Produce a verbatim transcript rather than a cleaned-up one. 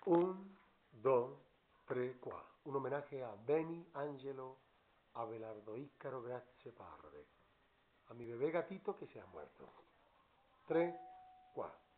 Un, dos, tre, qua. Un homenaje a Beni Angelo Abelardo Ícaro Grazie Parre, a mi bebé gatito que se ha muerto. Tres, qua.